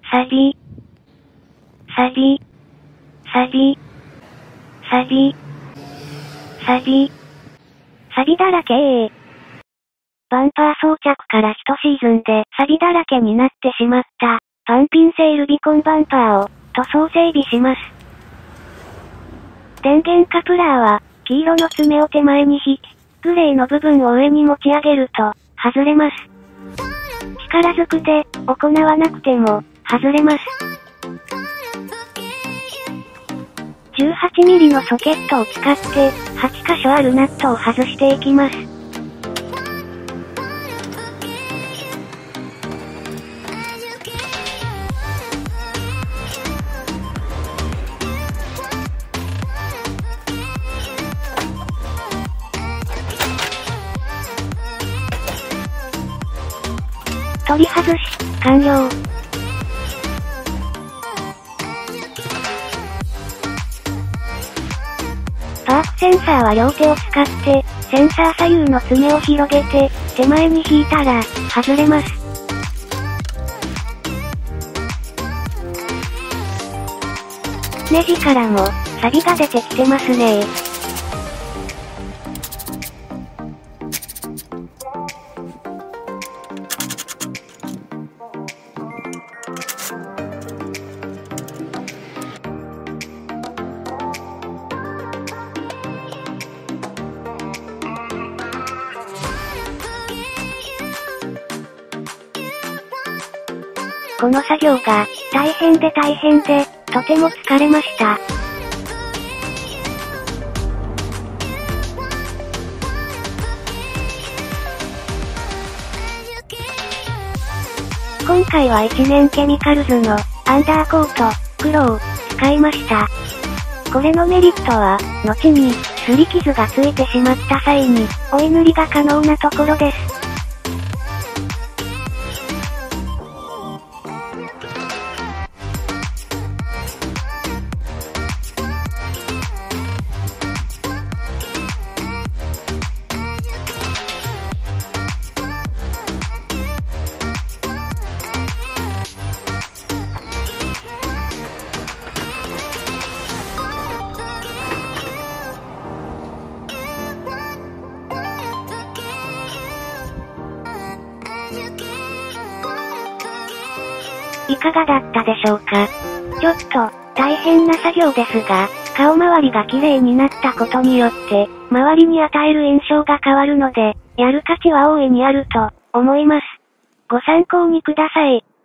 サビ、サビ、サビ、サビ、サビ、サビだらけー。バンパー装着から1シーズンでサビだらけになってしまった、パンピン製ルビコンバンパーを、塗装整備します。電源カプラーは、黄色の爪を手前に引き、グレーの部分を上に持ち上げると、外れます。力ずくで、行わなくても、外れます。18ミリのソケットを使って、8箇所あるナットを外していきます。取り外し、完了。パークセンサーは両手を使って、センサー左右の爪を広げて、手前に引いたら、外れます。ネジからも、サビが出てきてますねー。この作業が、大変で、とても疲れました。今回は1年ケミカルズの、アンダーコート、黒を、使いました。これのメリットは、後に、擦り傷がついてしまった際に、追い塗りが可能なところです。いかがだったでしょうか。ちょっと、大変な作業ですが、顔周りが綺麗になったことによって、周りに与える印象が変わるので、やる価値は大いにあると、思います。ご参考にください。